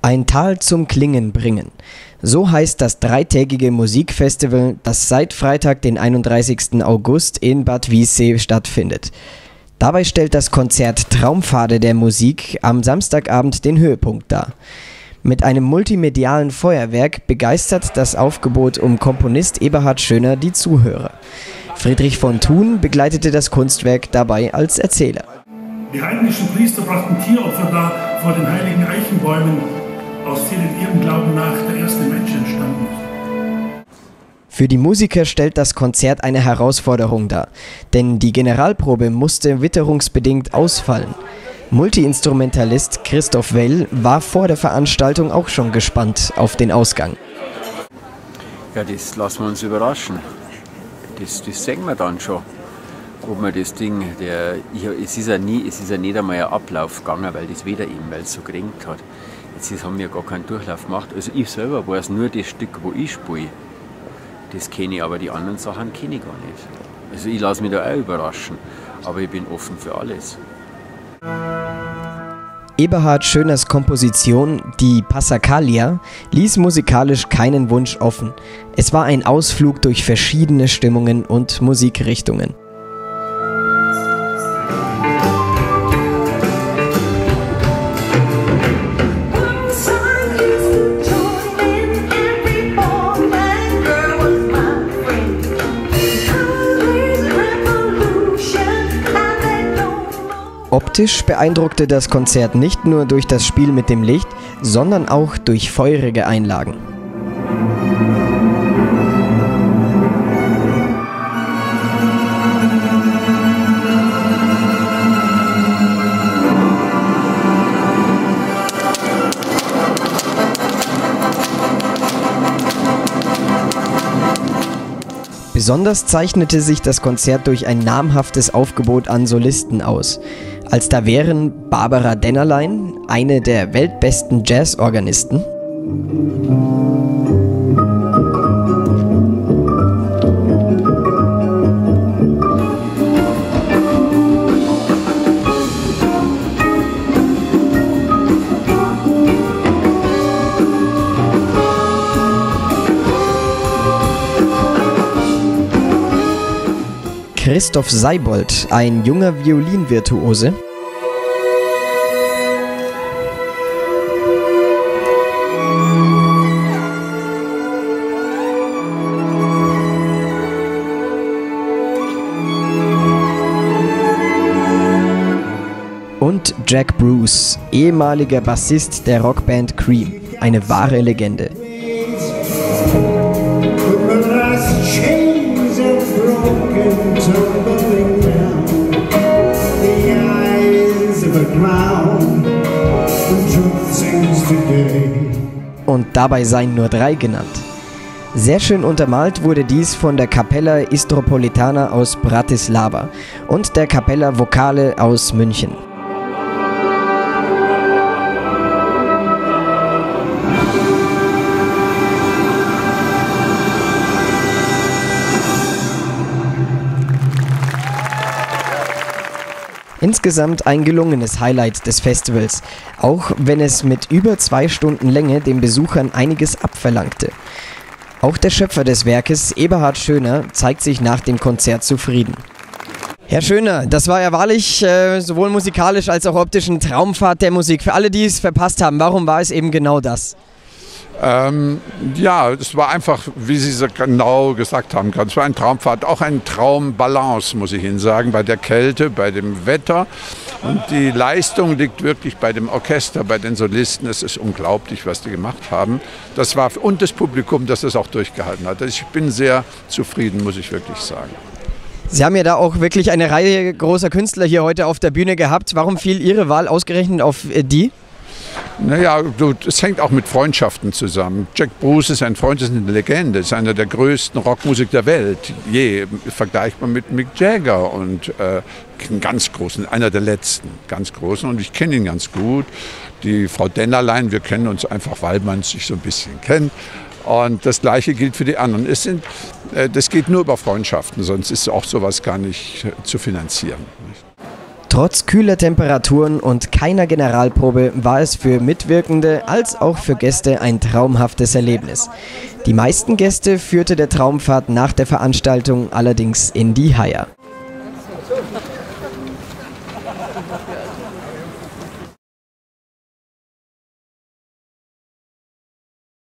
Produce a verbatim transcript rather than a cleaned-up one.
Ein Tal zum Klingen bringen. So heißt das dreitägige Musikfestival, das seit Freitag, den einunddreißigsten August in Bad Wiessee stattfindet. Dabei stellt das Konzert Traumpfade der Musik am Samstagabend den Höhepunkt dar. Mit einem multimedialen Feuerwerk begeistert das Aufgebot um Komponist Eberhard Schöner die Zuhörer. Friedrich von Thun begleitete das Kunstwerk dabei als Erzähler. Die heidnischen Priester brachten Tieropfer dar vor den heiligen Eichenbäumen, aus denen ihrem Glauben nach der erste Mensch entstanden ist. Für die Musiker stellt das Konzert eine Herausforderung dar, denn die Generalprobe musste witterungsbedingt ausfallen. Multiinstrumentalist Christoph Well war vor der Veranstaltung auch schon gespannt auf den Ausgang. Ja, das lassen wir uns überraschen. Das, das sehen wir dann schon, ob man das Ding, der, ich, es, ist ja nie, es ist ja nicht einmal ein Ablauf gegangen, weil das Wetter eben, weil es so geregnet hat. Jetzt haben wir gar keinen Durchlauf gemacht. Also ich selber weiß nur das Stück, wo ich spiele. Das kenne ich, aber die anderen Sachen kenne ich gar nicht. Also ich lasse mich da auch überraschen, aber ich bin offen für alles. Eberhard Schöners Komposition, die Passacaglia, ließ musikalisch keinen Wunsch offen. Es war ein Ausflug durch verschiedene Stimmungen und Musikrichtungen. Optisch beeindruckte das Konzert nicht nur durch das Spiel mit dem Licht, sondern auch durch feurige Einlagen. Besonders zeichnete sich das Konzert durch ein namhaftes Aufgebot an Solisten aus. Als da wären Barbara Dennerlein, eine der weltbesten Jazzorganisten, Christoph Seibold, ein junger Violinvirtuose, und Jack Bruce, ehemaliger Bassist der Rockband Cream, eine wahre Legende. Und dabei seien nur drei genannt. Sehr schön untermalt wurde dies von der Capella Istropolitana aus Bratislava und der Capella Vocale aus München. Insgesamt ein gelungenes Highlight des Festivals, auch wenn es mit über zwei Stunden Länge den Besuchern einiges abverlangte. Auch der Schöpfer des Werkes, Eberhard Schöner, zeigt sich nach dem Konzert zufrieden. Herr Schöner, das war ja wahrlich äh, sowohl musikalisch als auch optisch ein Traumfahrt der Musik. Für alle, die es verpasst haben, warum war es eben genau das? Ähm, ja, es war einfach, wie Sie so genau gesagt haben, es war ein Traumfahrt, auch ein Traumbalance, muss ich Ihnen sagen, bei der Kälte, bei dem Wetter. Und die Leistung liegt wirklich bei dem Orchester, bei den Solisten. Es ist unglaublich, was die gemacht haben. Das war, und das Publikum, das es auch durchgehalten hat. Ich bin sehr zufrieden, muss ich wirklich sagen. Sie haben ja da auch wirklich eine Reihe großer Künstler hier heute auf der Bühne gehabt. Warum fiel Ihre Wahl ausgerechnet auf die? Naja, es hängt auch mit Freundschaften zusammen. Jack Bruce ist ein Freund, ist eine Legende, ist einer der größten Rockmusiker der Welt. Je, vergleichbar mit Mick Jagger und äh, einen ganz großen, einer der letzten, ganz großen. Und ich kenne ihn ganz gut. Die Frau Dennerlein, wir kennen uns einfach, weil man sich so ein bisschen kennt. Und das Gleiche gilt für die anderen. Es sind, äh, das geht nur über Freundschaften, sonst ist auch sowas gar nicht äh, zu finanzieren. Trotz kühler Temperaturen und keiner Generalprobe war es für Mitwirkende als auch für Gäste ein traumhaftes Erlebnis. Die meisten Gäste führte der Traumfahrt nach der Veranstaltung allerdings in die Haier.